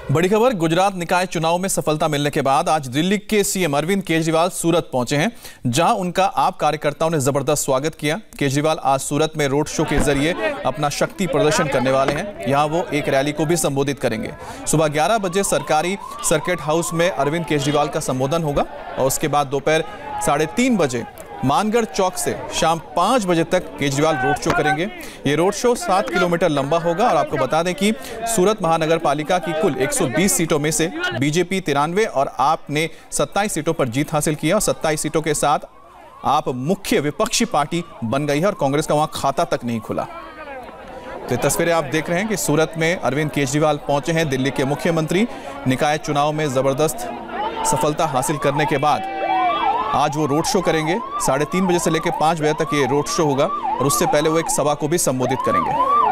बड़ी खबर, गुजरात निकाय चुनाव में सफलता मिलने के बाद आज दिल्ली के सीएम अरविंद केजरीवाल सूरत पहुंचे हैं, जहां उनका आप कार्यकर्ताओं ने जबरदस्त स्वागत किया। केजरीवाल आज सूरत में रोड शो के जरिए अपना शक्ति प्रदर्शन करने वाले हैं। यहां वो एक रैली को भी संबोधित करेंगे। सुबह 11 बजे सरकारी सर्किट हाउस में अरविंद केजरीवाल का संबोधन होगा और उसके बाद दोपहर 3:30 बजे मानगढ़ चौक से शाम 5 बजे तक केजरीवाल रोड शो करेंगे। ये रोड शो 7 किलोमीटर लंबा होगा और आपको बता दें कि सूरत महानगर पालिका की कुल 120 सीटों में से बीजेपी 93 और आप ने 27 सीटों पर जीत हासिल किया और 27 सीटों के साथ आप मुख्य विपक्षी पार्टी बन गई है और कांग्रेस का वहां खाता तक नहीं खुला। तो ये तस्वीरें आप देख रहे हैं कि सूरत में अरविंद केजरीवाल पहुंचे हैं। दिल्ली के मुख्यमंत्री निकाय चुनाव में जबरदस्त सफलता हासिल करने के बाद आज वो रोड शो करेंगे। 3:30 बजे से लेकर 5 बजे तक ये रोड शो होगा और उससे पहले वो एक सभा को भी संबोधित करेंगे।